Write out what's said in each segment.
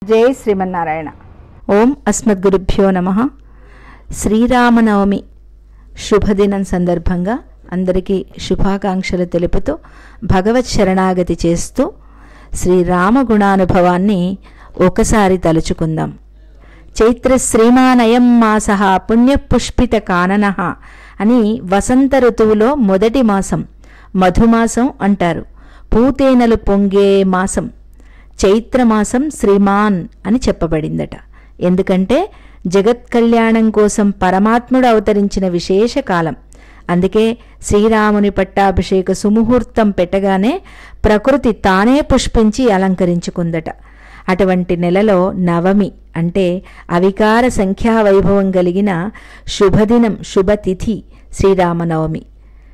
జై శ్రీమన్నారాయణ. ఓం అస్మద్గురుభ్యో నమః. శ్రీరామనవమి శుభదినం సందర్భంగా అందరికీ శుభాకాంక్షలు తెలుపుతూ భగవత్ శరణాగతి చేస్తూ శ్రీరామ గుణానుభవాన్ని ఒకసారి తలుచుకుందాం. చైత్ర శ్రీమానయం మాసః పుణ్యపుష్పిత కాననః అని వసంత ఋతువులో మొదటి మాసం మధుమాసం అంటారు. పూతేనలు పొంగే మాసం చైత్రమాసం శ్రీమాన్ అని చెప్పబడిందట. ఎందుకంటే జగత్ కళ్యాణం కోసం పరమాత్ముడు అవతరించిన విశేష కాలం. అందుకే శ్రీరాముని పట్టాభిషేక సుముహూర్తం పెట్టగానే ప్రకృతి తానే పుష్పించి అలంకరించుకుందట. అటువంటి నెలలో నవమి అంటే అవికార సంఖ్యా వైభవం కలిగిన శుభదినం, శుభతిథి శ్రీరామనవమి.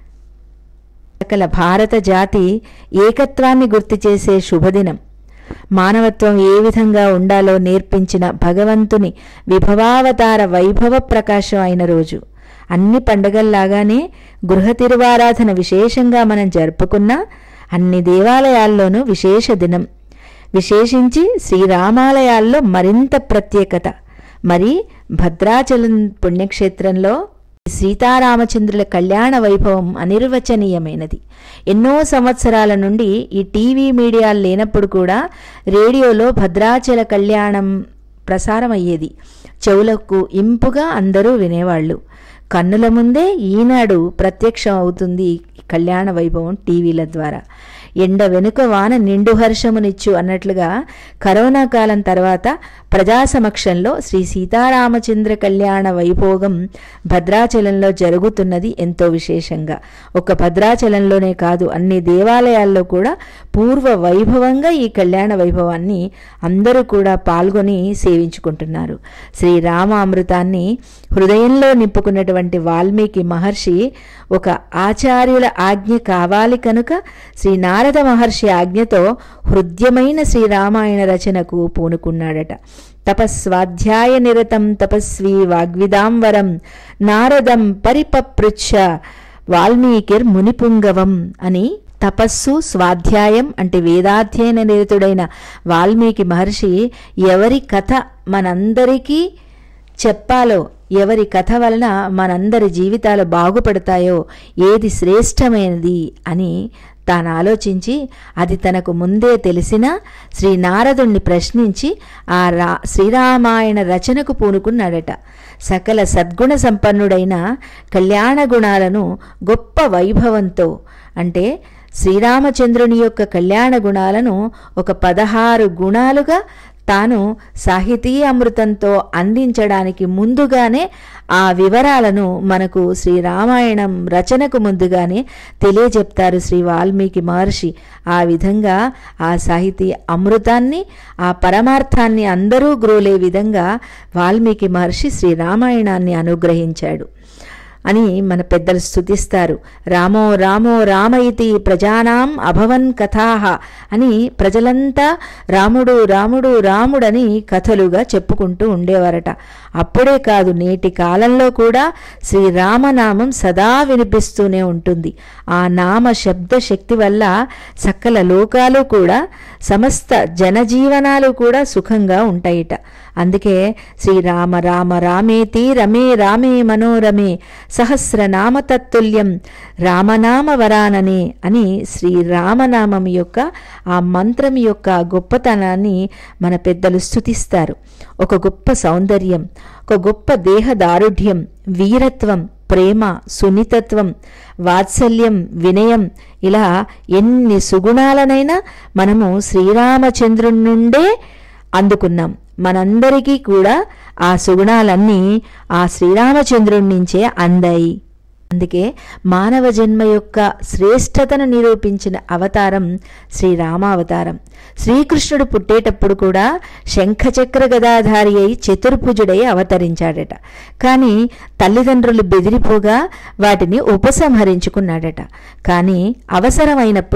సకల భారత జాతి ఏకత్వాన్ని గుర్తు చేసే శుభదినం. మానవత్వం ఏ విధంగా ఉండాలో నేర్పించిన భగవంతుని విభవావతార వైభవ ప్రకాశం అయిన రోజు. అన్ని పండగల్లాగానే గృహ తిరువారాధన విశేషంగా మనం జరుపుకున్నా అన్ని దేవాలయాల్లోనూ విశేష దినం. విశేషించి శ్రీరామాలయాల్లో మరింత ప్రత్యేకత. మరి భద్రాచలం పుణ్యక్షేత్రంలో సీతారామచంద్రుల కళ్యాణ వైభవం అనిర్వచనీయమైనది. ఎన్నో సంవత్సరాల నుండి ఈ టీవీ మీడియాలు లేనప్పుడు కూడా రేడియోలో భద్రాచల కళ్యాణం ప్రసారం అయ్యేది. చెవులకు ఇంపుగా అందరూ వినేవాళ్ళు. కన్నుల ముందే ఈనాడు ప్రత్యక్షం అవుతుంది కళ్యాణ వైభవం టీవీల ద్వారా. ఎండ వెనుక వాన నిండు హర్షమునిచ్చు అన్నట్లుగా కరోనా కాలం తర్వాత ప్రజా సమక్షంలో శ్రీ సీతారామచంద్ర కళ్యాణ వైభోగం భద్రాచలంలో జరుగుతున్నది ఎంతో విశేషంగా. ఒక భద్రాచలంలోనే కాదు, అన్ని దేవాలయాల్లో కూడా పూర్వ వైభవంగా ఈ కళ్యాణ వైభవాన్ని అందరూ కూడా పాల్గొని సేవించుకుంటున్నారు. శ్రీరామామృతాన్ని హృదయంలో నింపుకున్నటువంటి వాల్మీకి మహర్షి ఒక ఆచార్యుల ఆజ్ఞ కావాలి కనుక శ్రీ నారద మహర్షి ఆజ్ఞతో హృద్యమైన శ్రీరామాయణ రచనకు పూనుకున్నాడట. తపస్వాధ్యాయ నిరతం తపస్వి వాగ్విదాంవరం నారదం పరిపపృచ్ఛ వాల్మీకిర్ మునిపుంగవం అని. తపస్సు, స్వాధ్యాయం అంటే వేదాధ్యయన నిరతుడైన వాల్మీకి మహర్షి ఎవరి కథ మనందరికీ చెప్పాలో, ఎవరి కథ వలన మనందరి జీవితాలు బాగుపడతాయో, ఏది శ్రేష్టమైనది అని తాను ఆలోచించి అది తనకు ముందే తెలిసిన శ్రీనారదుణ్ణి ప్రశ్నించి ఆ శ్రీరామాయణ రచనకు పూనుకున్నాడట. సకల సద్గుణ సంపన్నుడైన కళ్యాణ గుణాలను గొప్ప వైభవంతో, అంటే శ్రీరామచంద్రుని యొక్క కళ్యాణ గుణాలను ఒక 16 గుణాలుగా తాను సాహితీయ అమృతంతో అందించడానికి ముందుగానే ఆ వివరాలను మనకు శ్రీరామాయణం రచనకు ముందుగానే తెలియజెప్తారు శ్రీ వాల్మీకి మహర్షి. ఆ విధంగా ఆ సాహితీయ అమృతాన్ని, ఆ పరమార్థాన్ని అందరూ గ్రోలే విధంగా వాల్మీకి మహర్షి శ్రీరామాయణాన్ని అనుగ్రహించాడు అని మన పెద్దలు స్తుతిస్తారు. రామో రామో రామయితి ప్రజానాం అభవన్ కథాః అని ప్రజలంతా రాముడు రాముడు రాముడని కథలుగా చెప్పుకుంటూ ఉండేవారట. అప్పుడే కాదు, నేటి కాలంలో కూడా శ్రీరామనామం సదా వినిపిస్తూనే ఉంటుంది. ఆ నామ శబ్ద శక్తి వల్ల సకల లోకాలు కూడా, సమస్త జనజీవనాలు కూడా సుఖంగా ఉంటాయిట. అందుకే శ్రీరామ రామ రామేతి రమే రామే మనోరమే సహస్రనామ తత్తుల్యం రామనామ వరాననే అని శ్రీరామనామం యొక్క ఆ మంత్రం యొక్క గొప్పతనాన్ని మన పెద్దలు స్తుతిస్తారు. ఒక గొప్ప సౌందర్యం, ఒక గొప్ప దేహదారుఢ్యం, వీరత్వం, ప్రేమ, సున్నితత్వం, వాత్సల్యం, వినయం, ఇలా ఎన్ని సుగుణాలనైనా మనము శ్రీరామచంద్రుని నుండే అందుకున్నాం. మనందరికీ కూడా ఆ సుగుణాలన్నీ ఆ శ్రీరామచంద్రుడి నుంచే అందాయి. అందుకే మానవ జన్మ యొక్క శ్రేష్టతను నిరూపించిన అవతారం శ్రీరామావతారం. శ్రీకృష్ణుడు పుట్టేటప్పుడు కూడా శంఖచక్ర గదాధారి అయి చతుర్భుజుడై అవతరించాడట. కానీ తల్లిదండ్రులు బెదిరిపోగా వాటిని ఉపసంహరించుకున్నాడట. కానీ అవసరమైనప్పుడు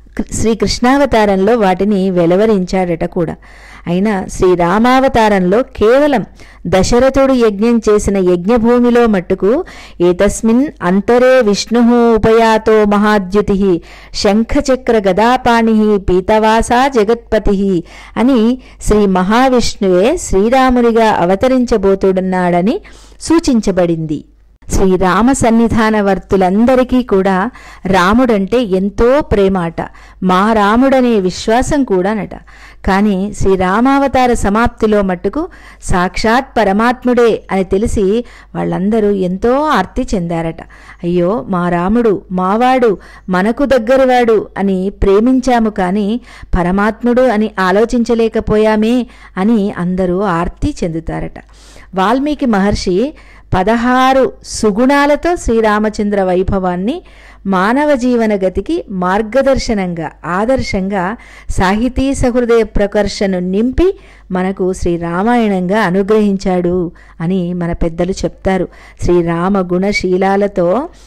శ్రీకృష్ణావతారంలో వాటిని వెలువరించాడట కూడా. అయినా శ్రీరామావతారంలో కేవలం దశరథుడు యజ్ఞం చేసిన యజ్ఞభూమిలో మట్టుకు ఏతస్మిన్ అంతరే విష్ణు ఉపయాతో మహాద్యుతి శంఖచక్ర గదాపాణి పీతవాసా జగత్పతి అని శ్రీ మహావిష్ణువే శ్రీరామునిగా అవతరించబోతున్నాడని సూచించబడింది. శ్రీరామ సన్నిధానవర్తులందరికీ కూడా రాముడంటే ఎంతో ప్రేమాట, మా రాముడనే విశ్వాసం కూడానట. కానీ శ్రీరామావతార సమాప్తిలో మట్టుకు సాక్షాత్ పరమాత్ముడే అని తెలిసి వాళ్ళందరూ ఎంతో ఆర్తి చెందారట. అయ్యో మా రాముడు మావాడు మనకు దగ్గరవాడు అని ప్రేమించాము, కానీ పరమాత్ముడు అని ఆలోచించలేకపోయామే అని అందరూ ఆర్తి చెందుతారట. వాల్మీకి మహర్షి 16 సుగుణాలతో శ్రీరామచంద్ర వైభవాన్ని మానవ జీవన గతికి మార్గదర్శనంగా ఆదర్శంగా సాహితీ సహృదయ ప్రకర్షను నింపి మనకు శ్రీరామాయణంగా అనుగ్రహించాడు అని మన పెద్దలు చెప్తారు. శ్రీరామ గుణశీలాలతో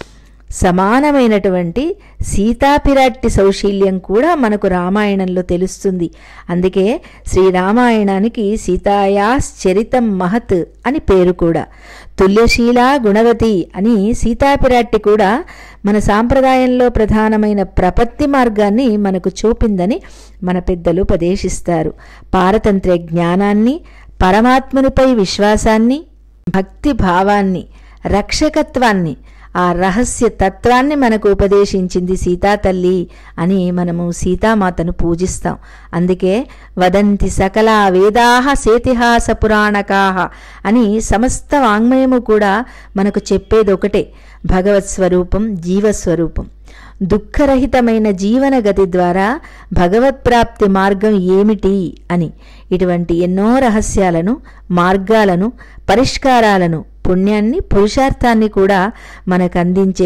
సమానమైనటువంటి సీతాపిరాట్టి సౌశీల్యం కూడా మనకు రామాయణంలో తెలుస్తుంది. అందుకే శ్రీరామాయణానికి సీతాయాశ్చరితం మహత్ అని పేరు కూడా. తుల్యశీలా గుణవతి అని సీతాపిరాట్టి కూడా మన సాంప్రదాయంలో ప్రధానమైన ప్రపత్తి మార్గాన్ని మనకు చూపిందని మన పెద్దలు ఉపదేశిస్తారు. పారతంత్ర్య జ్ఞానాన్ని, పరమాత్మునిపై విశ్వాసాన్ని, భక్తి భావాన్ని, రక్షకత్వాన్ని, ఆ రహస్య తత్వాన్ని మనకు ఉపదేశించింది సీతాతల్లి అని మనము సీతామాతను పూజిస్తాం. అందుకే వదంతి సకల వేదాహ సేతిహాస పురాణకాహ అని సమస్త వాంగ్మయము కూడా మనకు చెప్పేది ఒకటే, భగవత్ స్వరూపం, జీవస్వరూపం. దుఃఖరహితమైన జీవన గతి ద్వారా భగవత్ప్రాప్తి మార్గం ఏమిటి అని ఇటువంటి ఎన్నో రహస్యాలను, మార్గాలను, పరిష్కారాలను, పుణ్యాన్ని, పురుషార్థాన్ని కూడా మనకు అందించే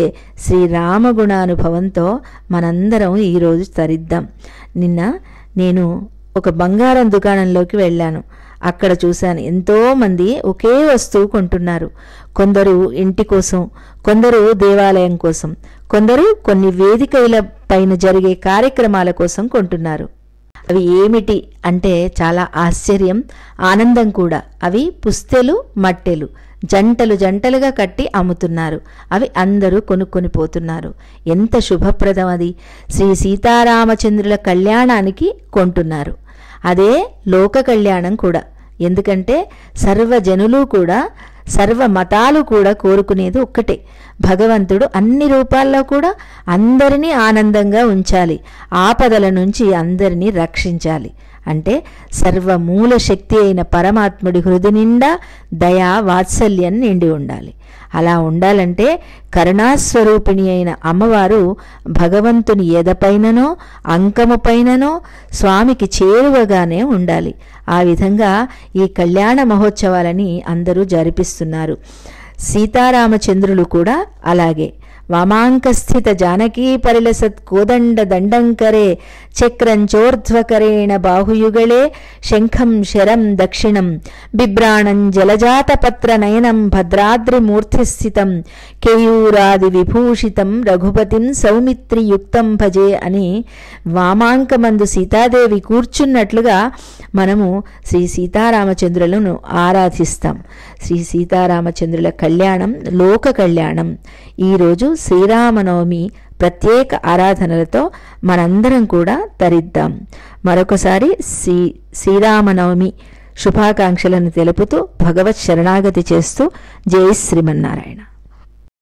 శ్రీరామగుణానుభవంతో మనందరం ఈరోజు తరిద్దాం. నిన్న నేను ఒక బంగారం దుకాణంలోకి వెళ్ళాను. అక్కడ చూశాను ఎంతోమంది ఒకే వస్తువు కొంటున్నారు. కొందరు ఇంటి కోసం, కొందరు దేవాలయం కోసం, కొందరు కొన్ని వేదికల పైన జరిగే కార్యక్రమాల కోసం కొంటున్నారు. అవి ఏమిటి అంటే చాలా ఆశ్చర్యం, ఆనందం కూడా. అవి పుస్తెలు, మట్టెలు జంటలు జంటలుగా కట్టి అమ్ముతున్నారు. అవి అందరూ కొనుక్కొని పోతున్నారు. ఎంత శుభప్రదం అది! శ్రీ సీతారామచంద్రుల కళ్యాణానికి కొంటున్నారు. అదే లోక కళ్యాణం కూడా. ఎందుకంటే సర్వజనులు కూడా, సర్వ మతాలు కూడా కోరుకునేది ఒక్కటే, భగవంతుడు అన్ని రూపాల్లో కూడా అందరినీ ఆనందంగా ఉంచాలి, ఆపదల నుంచి అందరినీ రక్షించాలి. అంటే సర్వమూల శక్తి అయిన పరమాత్ముడి హృదయ నిండా దయా వాత్సల్యం నిండి ఉండాలి. అలా ఉండాలంటే కరుణాస్వరూపిణి అయిన అమ్మవారు భగవంతుని ఎదపైననో అంకము పైననో స్వామికి చేరువగానే ఉండాలి. ఆ విధంగా ఈ కళ్యాణ మహోత్సవాలని అందరూ జరిపిస్తున్నారు. సీతారామచంద్రులు కూడా అలాగే. వామాంకస్థిత జానకీ పరిలసత్ కోదండ దండంకరే చక్రంచోర్ధ్వకరేణ బాహుయుగళే శంఖం శరం దక్షిణం బిభ్రాణం జలజాతపత్ర నయనం భద్రాద్రిమూర్తిస్థితం కేయూరాది విభూషితం రఘుపతిం సౌమిత్రియుక్తం భజే అని వామాంకమందు సీతాదేవి కూర్చున్నట్లుగా మనము శ్రీ సీతారామచంద్రులను ఆరాధిస్తాం. శ్రీ సీతారామచంద్రుల కళ్యాణం లోక కళ్యాణం. ఈరోజు శ్రీరామనవమి ప్రత్యేక ఆరాధనలతో మనందరం కూడా తరిద్దాం. మరొకసారి శ్రీరామనవమి శుభాకాంక్షలను తెలుపుతూ భగవత్ శరణాగతి చేస్తూ జై శ్రీమన్నారాయణ.